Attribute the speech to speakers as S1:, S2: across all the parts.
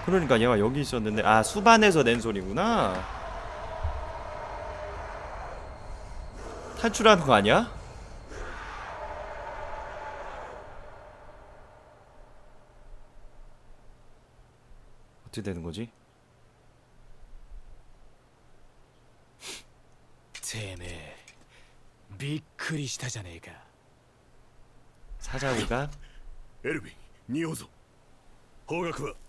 S1: 그러니까 얘가 여기 있었는데, 아 수반에서 낸 소리구나. 탈출하는 거 아니야? 어떻게 되는 거지?
S2: てめえびっくりしたじゃねえか。
S1: 사자우가
S3: エルヴィン、仁王像。方角は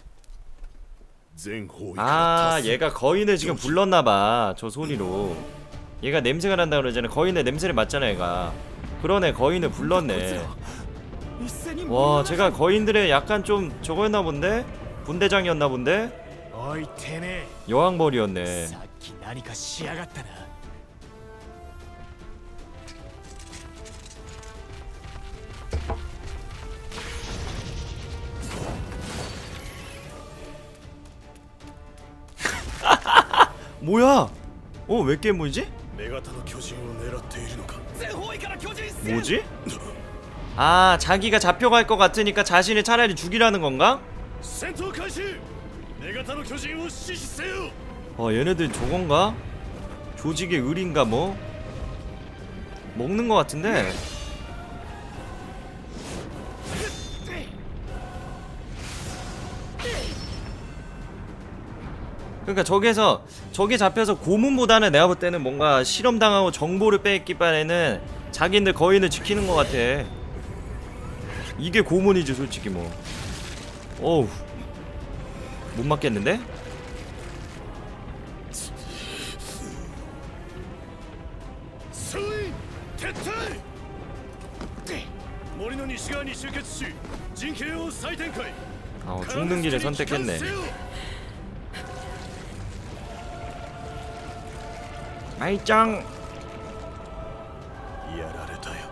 S3: 全方位
S1: 아 얘가 거인을 지금 불렀나봐. 저 소리로 얘가 냄새가 난다 그러잖아. 거인의 냄새를 맡잖아 얘가. 그러네, 거인을 불렀네. 와, 제가 거인들의 약간 좀 저거였나 본데? 분대장이었나 본데?
S2: おいてめえ
S1: 여왕벌이었네.
S2: さっき何かしやがったな。
S1: 뭐야? 왜 깨물지?
S3: 女型の巨人を狙っているのか。
S1: 뭐지? 아, 자기가 잡혀갈 것 같으니까 자신을 차라리 죽이라는 건가?
S3: 戦闘開始。女型の巨人を死守せよ。
S1: 얘네들 저건가? 조직의 을인가 뭐? 먹는 것 같은데? 그러니까 저게 잡혀서 고문보다는 내가 볼 때는 뭔가 실험당하고 정보를 뺏기 바에는 자기들 거인을 지키는 것 같아. 이게 고문이지 솔직히 뭐. 어우, 못 맞겠는데?
S3: 総員撤退。森の西側に集結し、陣形を再展開。
S1: 죽는 길을 선택했네. 말짱.
S3: やられたよ。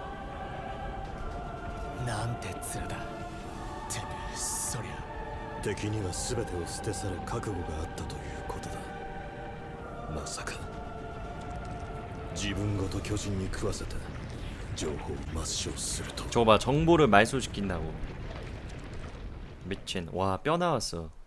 S2: なんて面だ。てめえそりゃ
S3: 敵には全てを捨て去る覚悟があったということだ。まさか自分ごと巨人に食わせて情報を抹消すると。
S1: 저거 봐, 정보를 말소시킨다고. 미친. 와, 뼈 나왔어.